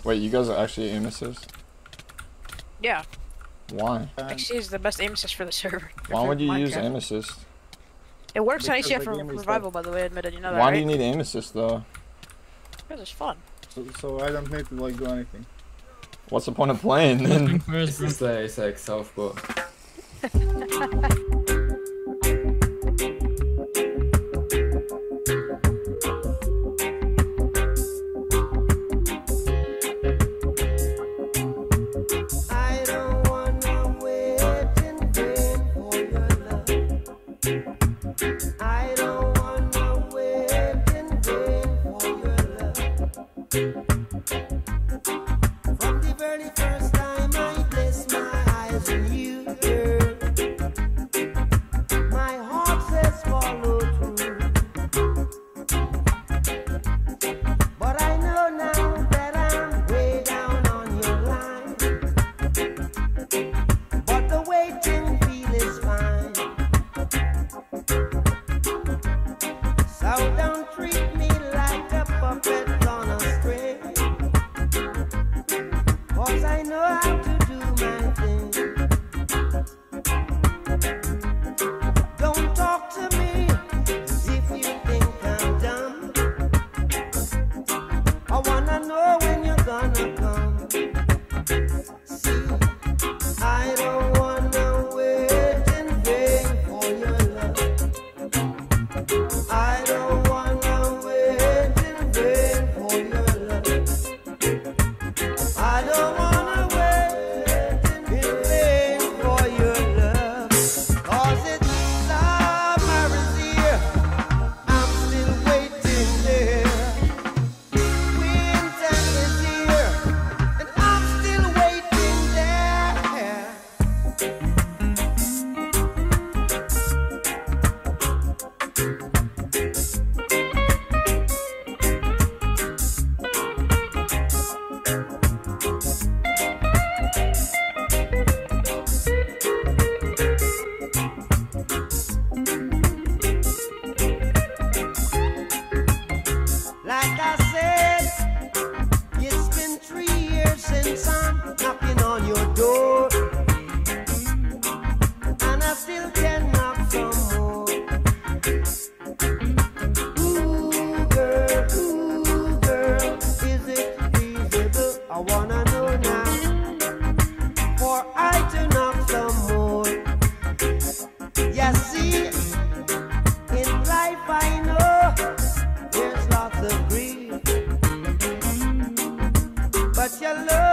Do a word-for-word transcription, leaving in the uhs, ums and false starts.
Wait, you guys are actually aim assist? Yeah. Why? X C is the best aim assist for the server. Why would you Minecraft. use aim assist? It works on Because A C F the for game is revival, by the way. Admitted, you know that, Why right? do you need aim assist though? Because it's fun. So, so I don't need to like do anything. What's the point of playing then? It's just like, it's like self-bot. From the very first time I placed my eyes on you, girl, my heart says follow through. But I know now that I'm way down on your line. But the waiting feel is fine. So don't treat me like a puppet on a string. Cause I know how to do my thing. Don't talk to me as if you think I'm dumb. I wanna know when you're gonna come. See, I don't wanna wait in vain for your love. I don't wanna wait in vain for your love. I don't wanna wait in vain for your love. Cause it's summer is here, I'm still waiting there. Winter is here, and I'm still waiting there. Like I said, it's been three years since I'm knocking on your door, and I still can knock some more. Ooh, girl, ooh, girl, is it feasible? I wanna know now, for I to knock some more. You see, in life I know there's lots of grief, but your love